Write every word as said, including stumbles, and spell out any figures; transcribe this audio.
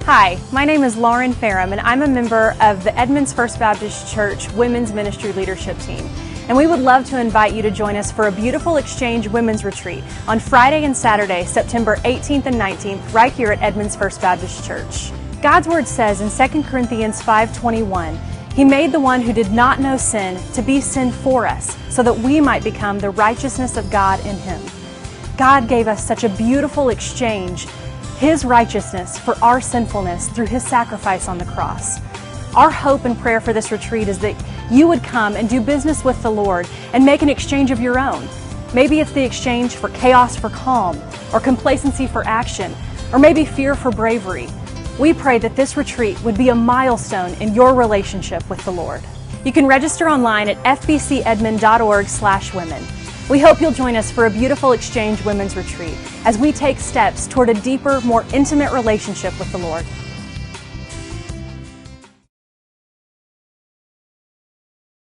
Hi, my name is Lauren Ferrum, and I'm a member of the Edmonds First Baptist Church Women's Ministry Leadership Team. And we would love to invite you to join us for a beautiful Exchange Women's Retreat on Friday and Saturday, September eighteenth and nineteenth, right here at Edmonds First Baptist Church. God's Word says in Second Corinthians five twenty-one, He made the one who did not know sin to be sin for us, so that we might become the righteousness of God in Him. God gave us such a beautiful exchange, His righteousness for our sinfulness through His sacrifice on the cross. Our hope and prayer for this retreat is that you would come and do business with the Lord and make an exchange of your own. Maybe it's the exchange for chaos for calm, or complacency for action, or maybe fear for bravery. We pray that this retreat would be a milestone in your relationship with the Lord. You can register online at f b c edmond dot org slash women. We hope you'll join us for a beautiful Exchange Women's Retreat as we take steps toward a deeper, more intimate relationship with the Lord.